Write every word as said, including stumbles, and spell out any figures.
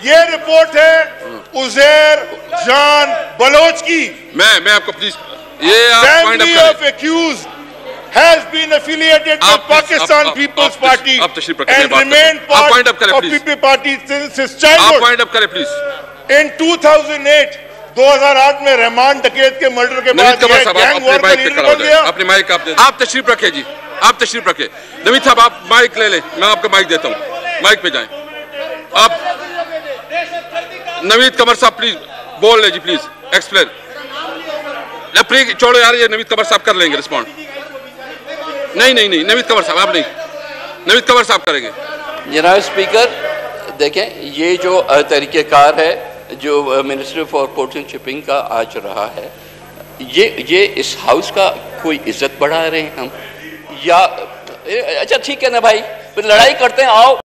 ये रिपोर्ट है उजैर जान बलोच की। मैं मैं आपको प्लीज ये आप पॉइंट अप फैमिली करें। Of accused has been affiliated with Pakistan Peoples Party and remain part of PP party since his आप चाइल्डहुड। पॉइंट अप करें प्लीज। इन दो हज़ार आठ दो हज़ार आठ में रहमान डकैत के मर्डर के बाद नवीद कमर साहब आप गैंग अपने वॉर का माइक पे लीडर खड़ा हो बन जाए। गया। अपने माइक आप दे आप तशरीफ रखे जी, आप तशरीफ रखे। नवीद साहब आप माइक ले लें, मैं आपको माइक देता हूँ, माइक पे जाएं आप। नवीद कमर साहब प्लीज बोल ले जी, प्लीज एक्सप्लेन। प्लीज छोड़ो यार, ये नवीद कमर साहब कर लेंगे रिस्पॉन्ड। नहीं नहीं नहीं नवीद कमर साहब आप नहीं, नवीद कमर साहब करेंगे। जनाब स्पीकर देखें, ये जो तरीक़ेकार है जो ministry for ports and shipping का आज रहा है, ये ये इस हाउस का कोई इज्जत बढ़ा रहे हैं हम, या अच्छा ठीक है ना भाई, फिर लड़ाई करते हैं, आओ।